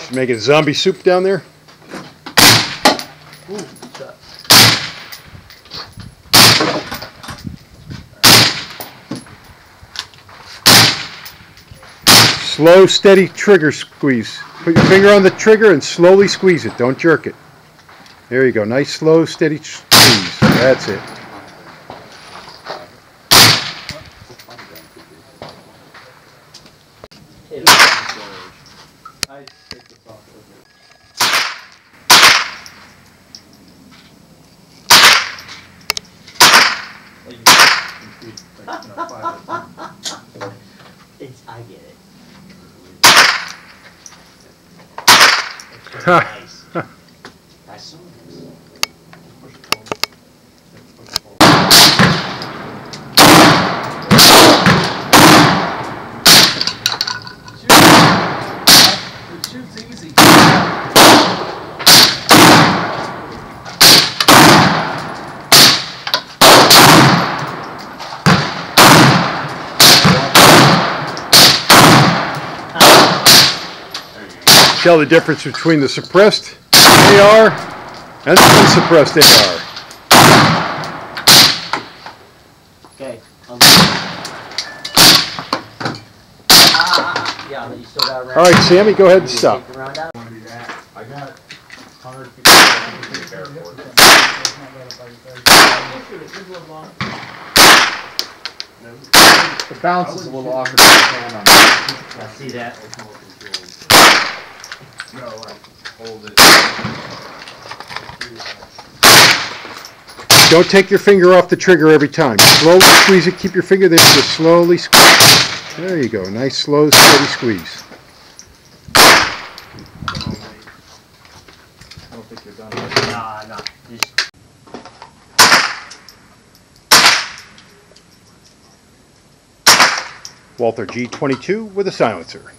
Making zombie soup down there? Ooh, Slow, steady trigger squeeze. Put your finger on the trigger and slowly squeeze it. Don't jerk it. There you go. Nice, slow, steady squeeze. That's it. I get it. Nice. Nice song. It shoots easy. Tell the difference between the suppressed AR and the unsuppressed AR. Okay. Yeah, you still got a round. All right, Sammy, go ahead and stop. I got 150 The bounce is a little awkward. I see that. No, hold it. Don't take your finger off the trigger every time. Slowly squeeze it. Keep your finger there. Just slowly squeeze. There you go. Nice, slow, steady squeeze. I don't think you're done. Nah. Just Walther G22 with a silencer.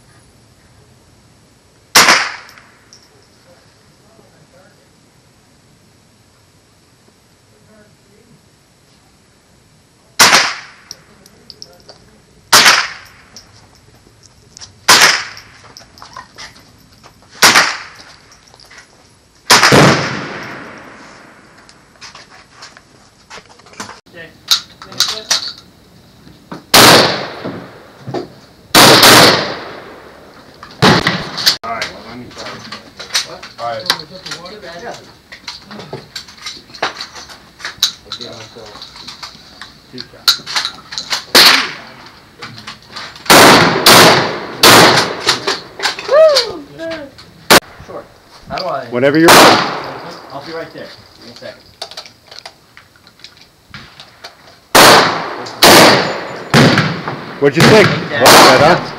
short. How do I? Whenever you're ready. I'll be right there. Give me a second. What'd you think? Like that, huh?